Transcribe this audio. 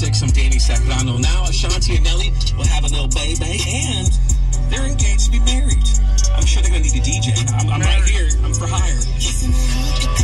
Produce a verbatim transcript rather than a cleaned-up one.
six, I'm Danny Sacrano. Now Ashanti and Nelly will have a little baby, and they're engaged to be married. I'm sure they're going to need a D J. I'm, I'm right here. I'm for hire.